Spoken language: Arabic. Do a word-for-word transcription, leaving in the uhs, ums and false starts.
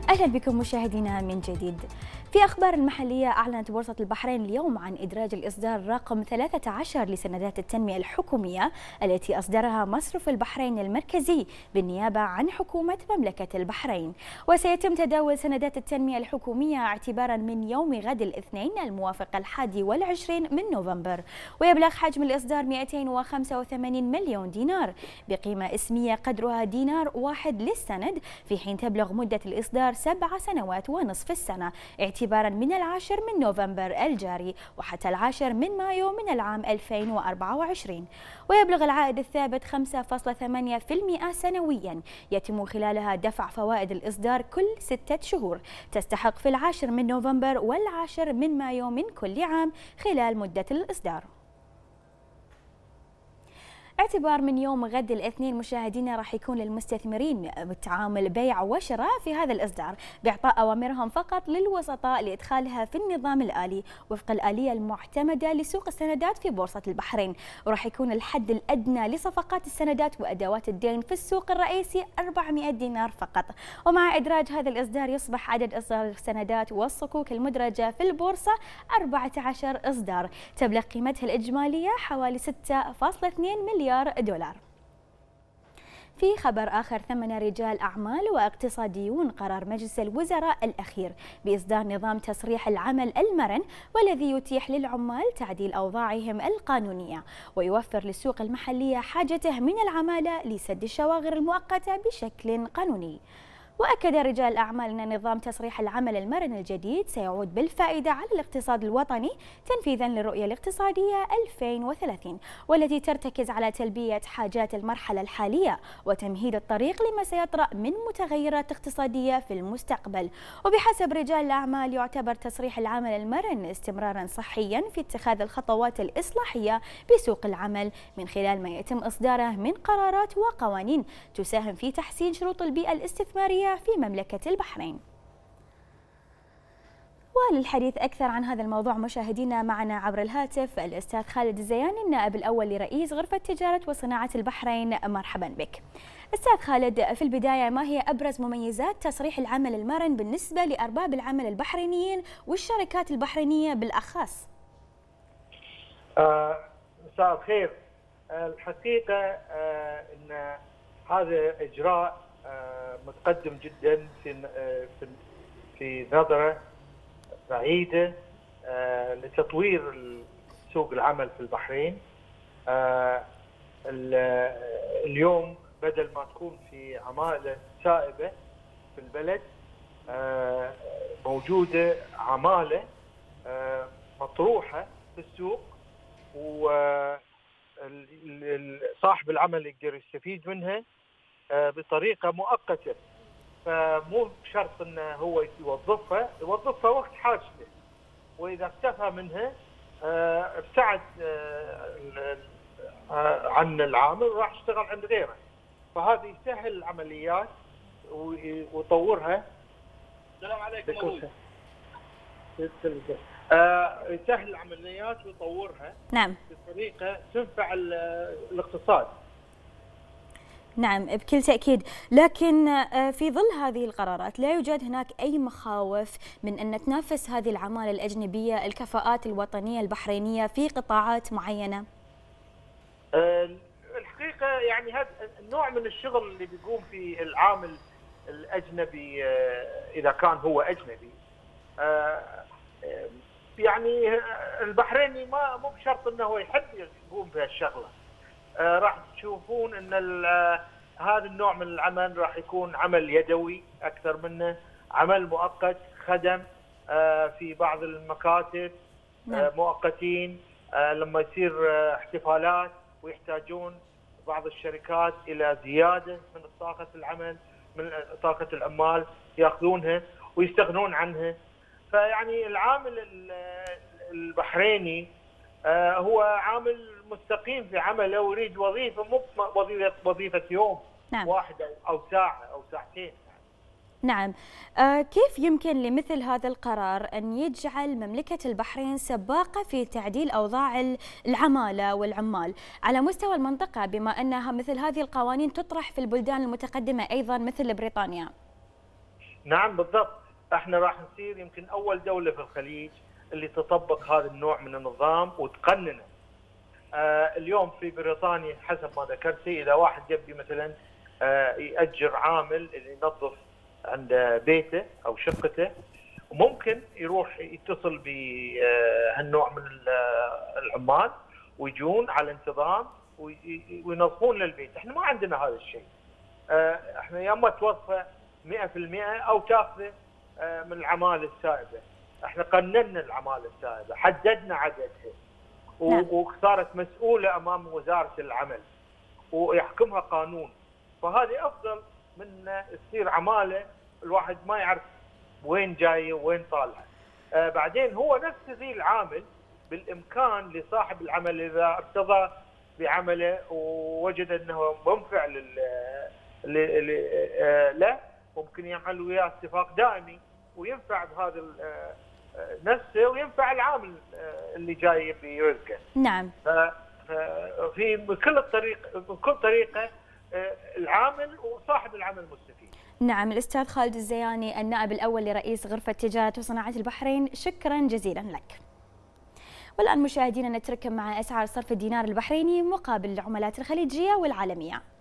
أهلا بكم مشاهدينا من جديد. في أخبار المحلية، أعلنت بورصة البحرين اليوم عن إدراج الإصدار رقم ثلاثة عشر لسندات التنمية الحكومية التي أصدرها مصرف البحرين المركزي بالنيابة عن حكومة مملكة البحرين، وسيتم تداول سندات التنمية الحكومية اعتبارا من يوم غد الاثنين الموافق الحادي والعشرين من نوفمبر، ويبلغ حجم الإصدار مئتين وخمسة وثمانين مليون دينار بقيمة اسمية قدرها دينار واحد للسند، في حين تبلغ مدة الإصدار سبع سنوات ونصف السنة اعتبارا من العاشر من نوفمبر الجاري وحتى العاشر من مايو من العام ألفين وأربعة وعشرين، ويبلغ العائد الثابت خمسة فاصلة ثمانية بالمئة سنويا، يتم خلالها دفع فوائد الإصدار كل ستة شهور، تستحق في العاشر من نوفمبر والعاشر من مايو من كل عام خلال مدة الإصدار. اعتبار من يوم غد الاثنين مشاهدينا راح يكون للمستثمرين بالتعامل بيع وشراء في هذا الإصدار بإعطاء أوامرهم فقط للوسطاء لإدخالها في النظام الآلي وفق الآلية المعتمدة لسوق السندات في بورصة البحرين، وراح يكون الحد الأدنى لصفقات السندات وأدوات الدين في السوق الرئيسي أربعمئة دينار فقط. ومع إدراج هذا الإصدار يصبح عدد إصدار السندات والصكوك المدرجة في البورصة أربعة عشر إصدار، تبلغ قيمتها الإجمالية حوالي ستة فاصلة اثنين مليار دولار. في خبر آخر، ثمن رجال أعمال واقتصاديون قرار مجلس الوزراء الأخير بإصدار نظام تصريح العمل المرن، والذي يتيح للعمال تعديل أوضاعهم القانونية ويوفر للسوق المحلية حاجته من العمالة لسد الشواغر المؤقتة بشكل قانوني. وأكد رجال الأعمال أن نظام تصريح العمل المرن الجديد سيعود بالفائدة على الاقتصاد الوطني تنفيذا للرؤية الاقتصادية ألفين وثلاثين، والتي ترتكز على تلبية حاجات المرحلة الحالية وتمهيد الطريق لما سيطرأ من متغيرات اقتصادية في المستقبل. وبحسب رجال الأعمال يعتبر تصريح العمل المرن استمرارا صحيا في اتخاذ الخطوات الإصلاحية بسوق العمل من خلال ما يتم إصداره من قرارات وقوانين تساهم في تحسين شروط البيئة الاستثمارية في مملكة البحرين. وللحديث أكثر عن هذا الموضوع مشاهدينا معنا عبر الهاتف الأستاذ خالد الزياني النائب الأول لرئيس غرفة تجارة وصناعة البحرين. مرحبا بك أستاذ خالد. في البداية، ما هي أبرز مميزات تصريح العمل المرن بالنسبة لأرباب العمل البحرينيين والشركات البحرينية بالأخص؟ آه، مساء الخير. آه، الحقيقة آه، أن هذا إجراء آه، متقدم جدا في آه، في في نظرة بعيدة آه، لتطوير سوق العمل في البحرين. آه، اليوم بدل ما تكون في عمالة سائبة في البلد، آه، موجودة عمالة آه، مطروحة في السوق، وصاحب العمل يقدر يستفيد منها بطريقة مؤقتة، فمو بشرط انه هو يوظفها، يوظفها وقت حاجته، واذا اكتفى منها ابتعد عن العامل وراح يشتغل عند غيره، فهذا يسهل العمليات ويطورها. السلام عليكم مولود. يسهل العمليات ويطورها نعم بطريقة تنفع الاقتصاد. نعم بكل تأكيد، لكن في ظل هذه القرارات لا يوجد هناك أي مخاوف من أن تنافس هذه العمالة الأجنبية الكفاءات الوطنية البحرينية في قطاعات معينة؟ الحقيقة يعني هذا النوع من الشغل اللي بيقوم فيه العامل الأجنبي، إذا كان هو أجنبي، يعني البحريني ما مو بشرط أنه هو يحب يقوم بهالشغلة. آه راح تشوفون ان هذا النوع من العمل راح يكون عمل يدوي اكثر منه عمل مؤقت، خدم آه في بعض المكاتب آه مؤقتين، آه لما يصير آه احتفالات ويحتاجون بعض الشركات الى زياده من طاقه العمل، من طاقه العمال، ياخذونها ويستغنون عنها. فيعني العامل البحريني آه هو عامل مستقيم في عمله ويريد وظيفه، مو وظيفه وظيفه يوم نعم. واحد او ساعه او ساعتين. نعم. آه كيف يمكن لمثل هذا القرار ان يجعل مملكه البحرين سباقه في تعديل اوضاع العماله والعمال على مستوى المنطقه، بما انها مثل هذه القوانين تطرح في البلدان المتقدمه ايضا مثل بريطانيا؟ نعم بالضبط، احنا راح نصير يمكن اول دوله في الخليج اللي تطبق هذا النوع من النظام وتقننه. آه اليوم في بريطانيا حسب ما ذكرتي، اذا واحد يبي مثلا آه ياجر عامل اللي ينظف عند بيته او شقته، وممكن يروح يتصل بهالنوع من العمال ويجون على انتظام وينظفون للبيت. احنا ما عندنا هذا الشيء. احنا يا اما توظفه مئة بالمئة او تاخذه من العماله السائبه. احنا قننا العماله السائبه، حددنا عددها وصارت مسؤوله امام وزاره العمل ويحكمها قانون. فهذه افضل من تصير عماله الواحد ما يعرف وين جايه وين طالعه. آه بعدين هو نفس ذي العامل بالامكان لصاحب العمل اذا ارتضى بعمله ووجد انه منفع لل آه له، ممكن يعمل وياه اتفاق دائمي وينفع بهذا نفسه وينفع العامل اللي جاي بيرزقه. نعم. في بكل الطريق بكل طريقه العامل وصاحب العمل مستفيد. نعم، الأستاذ خالد الزياني النائب الأول لرئيس غرفة تجارة وصناعة البحرين، شكرا جزيلا لك. والآن مشاهدينا نترككم مع أسعار صرف الدينار البحريني مقابل العملات الخليجية والعالمية.